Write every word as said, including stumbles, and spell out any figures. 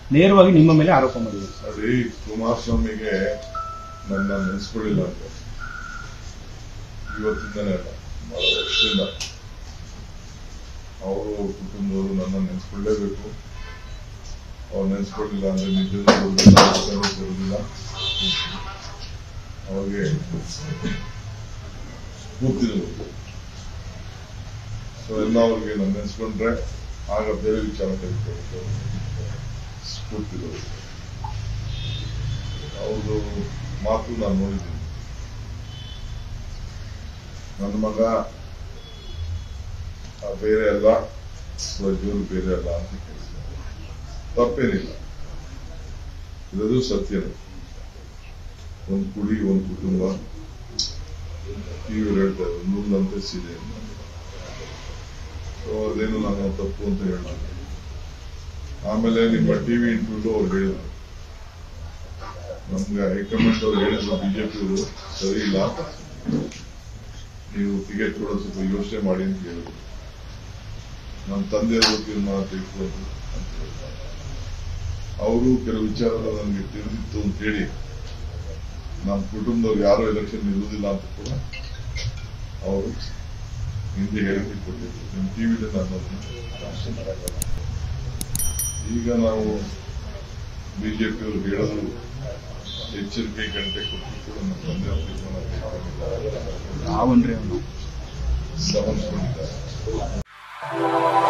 ನೇರವಾಗಿ ನಿಮ್ಮ ಮೇಲೆ ಆರೋಪ ಮಾಡಿದ್ದಾರೆ. ನೋಡಿ, ಕುಮಾರಸ್ವಾಮಿಗೆ ನನ್ನ ನೆನೆಸ್ಕೊಳ್ಳಿಲ್ಲ ಅಂತ ಇವತ್ತಿಂದನೇ ಅಲ್ಲ, ಬಹಳ ವರ್ಷದಿಂದ ಅವರು ಕುಟುಂಬದವರು ನನ್ನ ನೆನೆಸ್ಕೊಳ್ಳೇಬೇಕು. ಅವ್ರು ನೆನೆಸ್ಕೊಳ್ಳಿಲ್ಲ ಅಂದ್ರೆ ನಿಜ ಬರುದಿಲ್ಲ. ಅವ್ರಿಗೆ ಸ್ಫೂರ್ತಿನೂ ಸೊ ಎಲ್ಲ ಅವ್ರಿಗೆ ನಾನು ನೆನೆಸ್ಕೊಂಡ್ರೆ ಆಗ ಬೇರೆ ವಿಚಾರ ತೆಗೆದುಕೊಂಡು ಸ್ಫೂರ್ತಿಗಳು ಅವ್ರದ್ದು ಮಾತು ನಾನು ನೋಡಿದ್ದೀನಿ. ನನ್ನ ಮಗ ಬೇರೆ ಅಲ್ಲ, ಪ್ರಜ್ವಲ್ ಬೇರೆ ಅಲ್ಲ ಅಂತ ಕೇಳಿದ್ದಾರೆ. ತಪ್ಪೇನಿಲ್ಲ, ಇರೋದು ಸತ್ಯನೇ. ಒಂದು ಕುಡಿ ಒಂದು ಕುಟುಂಬ, ಟಿವಿ ಹೇಳ್ತಾರೆ ನೂರಂತೆ ಸೀರೆ. ಸೊ ಅದೇನು ನಾನು ತಪ್ಪು ಅಂತ ಹೇಳಲ್ಲ. ಆಮೇಲೆ ನಿಮ್ಮ ಟಿವಿ ಇಂಟರ್ವ್ಯೂ ಅವ್ರು ಹೇಳಿದ್ರು, ನಮ್ಗೆ ಹೈಕಮಾಂಡ್ ಅವ್ರು ಹೇಳಿದ್ರು ಬಿಜೆಪಿಯವರು ಸರಿ ಇಲ್ಲ, ನೀವು ಟಿಕೆಟ್ ಕೊಡೋ ಸ್ವಲ್ಪ ಯೋಚನೆ ಮಾಡಿ ಅಂತ ಹೇಳಿದ್ರು. ನಮ್ಮ ತಂದೆಯವರು ತೀರ್ಮಾನ ತೆಗೆದುಕೊಂಡು ಅಂತ ಹೇಳ್ತಾರೆ. ಅವರು ಕೆಲವು ವಿಚಾರ ನನಗೆ ತಿಳಿದಿತ್ತು ಅಂತ ಹೇಳಿ ನಮ್ಮ ಕುಟುಂಬದವ್ರು ಯಾರು ಎಲೆಕ್ಷನ್ ನಿಲ್ಲುವುದಿಲ್ಲ ಅಂತ ಕೂಡ ಅವರು ಹಿಂದೆ ಹೇಳಿಕೆ ಕೊಟ್ಟಿದ್ರು. ನಿಮ್ಮ ಟಿವಿಲಿ ನಾನು ಈಗ ನಾವು ಬಿಜೆಪಿಯವರು ಹೇಳೋದು ಎಚ್ಚರಿಕೆ ಗಂಟೆ ಕೊಟ್ಟು ಕೂಡ ನಮ್ಮ ತಂದೆಯವರು ತೀರ್ಮಾನ ತೆಗೆದುಕೊಂಡಿದ್ದಾರೆ, ಗಮನಿಸಿಕೊಂಡಿದ್ದಾರೆ.